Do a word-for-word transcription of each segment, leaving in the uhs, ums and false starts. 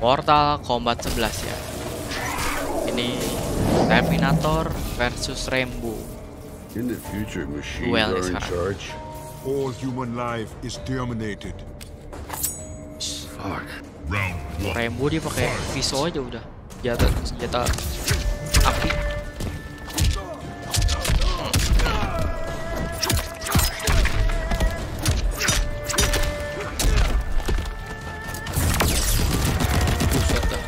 Mortal Kombat sebelas ya. Ini Terminator versus Rambo. In the future, machines Well, are in it's charge. All human life is terminated. Fuck. Round one. Rambo dia pakai pisau aja udah. Senjata senjata api. Buset dah.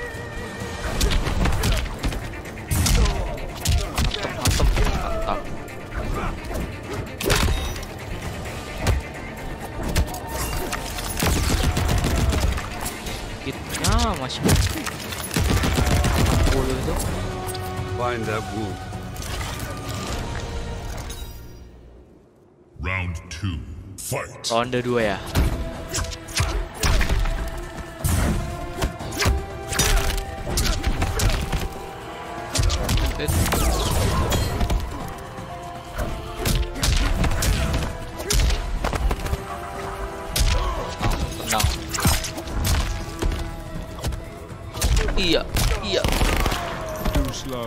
Mantap, mantap, mantap. Hitnya masih enam puluh itu. Find that wound. Round two. Fight. Ronde dua ya. Tenang. Iya, iya. Too slow.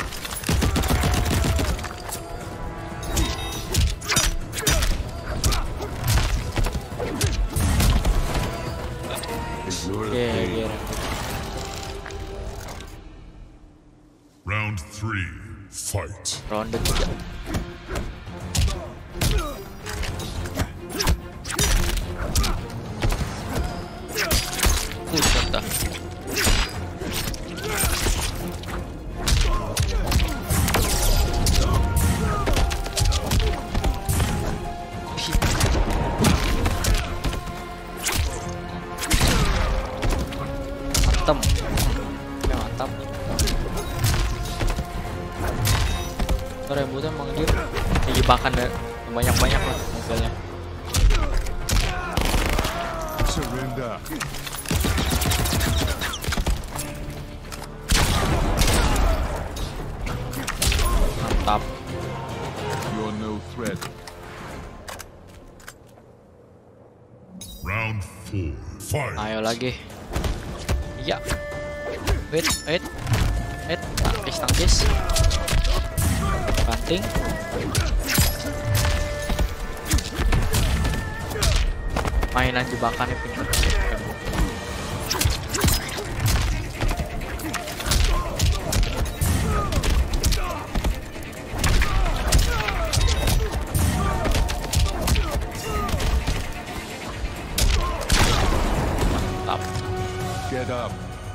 Ignore the Oke, pain. oke. Round three. Fight. Ronde tiga. Buset dah. Mantap. Ya, mantap. Rambo tuh emang dia jebakan banyak-banyak lah mobilnya. Surrender. Mantap. You're no threat. Round four. Fight. Ayo lagi. Ya. Wait, wait. Wait, tangkis, tangkis. Banting. Mainan jebakannya pintar. Mantap. Get up.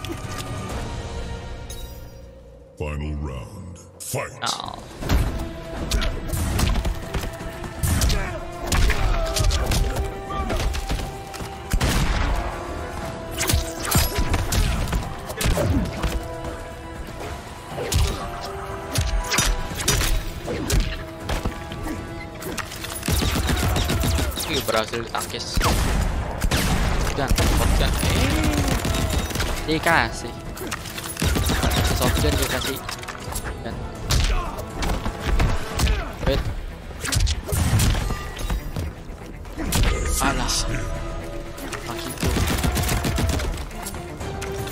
Final round. Fight. Nah. Ih, berhasil ditangkis. Shotgun, shotgun. Eh, dikasih. Shotgun dikasih. Dan wait. Alah. Kakiku.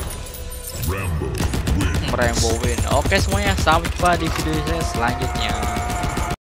Rambo win. Rambo win. Oke semuanya, sampai jumpa di video saya selanjutnya.